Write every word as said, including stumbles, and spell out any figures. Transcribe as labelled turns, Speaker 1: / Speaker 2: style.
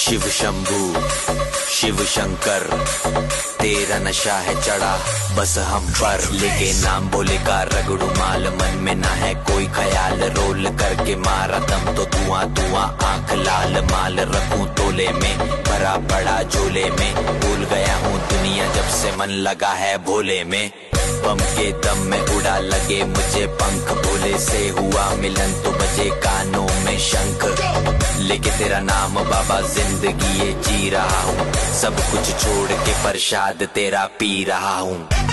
Speaker 1: शिव शंभू शिव शंकर, तेरा नशा है चढ़ा बस हम पर। लेके नाम बोले का रगड़ू माल, मन में ना है कोई ख्याल। रोल करके मारा दम तो धुआं धुआं, आंख लाल। माल रखूं तोले में, भरा पड़ा झोले में। भूल गया हूँ दुनिया जब से मन लगा है भोले में। बम के दम में उड़ा लगे मुझे पंख, भोले से हुआ मिलन तो बजे कानों में शंख। लेके तेरा नाम बाबा जिंदगी ये जी रहा हूँ, सब कुछ छोड़ के प्रसाद तेरा पी रहा हूँ।